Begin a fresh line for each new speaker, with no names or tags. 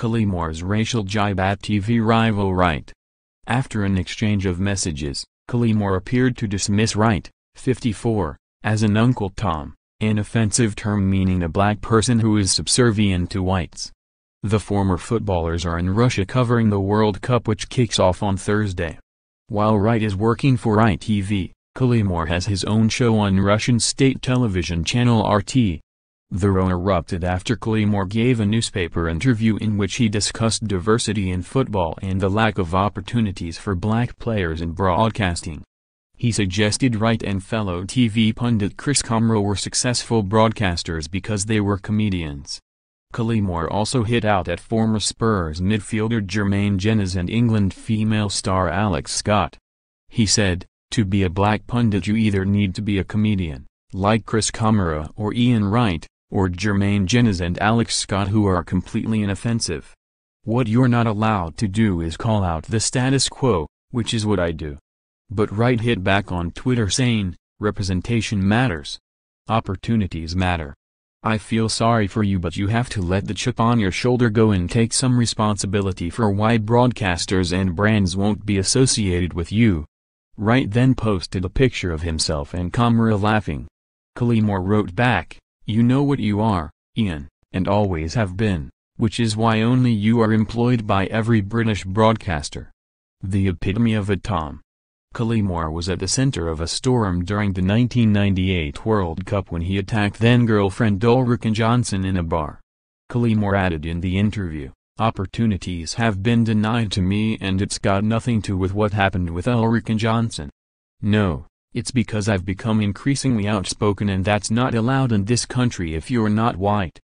Collymore's racial jibe at TV rival Wright. After an exchange of messages, Collymore appeared to dismiss Wright, 54, as an Uncle Tom, an offensive term meaning a black person who is subservient to whites. The former footballers are in Russia covering the World Cup, which kicks off on Thursday. While Wright is working for Wright TV, Collymore has his own show on Russian state television channel RT. The row erupted after Collymore gave a newspaper interview in which he discussed diversity in football and the lack of opportunities for black players in broadcasting. He suggested Wright and fellow TV pundit Chris Collymore were successful broadcasters because they were comedians. Collymore also hit out at former Spurs midfielder Jermaine Jenas and England female star Alex Scott. He said, "To be a black pundit you either need to be a comedian, like Chris Collymore or Ian Wright, or Jermaine Jenas and Alex Scott, who are completely inoffensive. What you're not allowed to do is call out the status quo, which is what I do." But Wright hit back on Twitter saying, "Representation matters. Opportunities matter. I feel sorry for you, but you have to let the chip on your shoulder go and take some responsibility for why broadcasters and brands won't be associated with you." Wright then posted a picture of himself and Collymore laughing. Collymore wrote back, "You know what you are, Ian, and always have been, which is why only you are employed by every British broadcaster. The epitome of a Tom." Collymore was at the center of a storm during the 1998 World Cup when he attacked then-girlfriend Ulrika Jonsson in a bar. Collymore added in the interview, "Opportunities have been denied to me and it's got nothing to do with what happened with Ulrika Jonsson. No, it's because I've become increasingly outspoken and that's not allowed in this country if you're not white."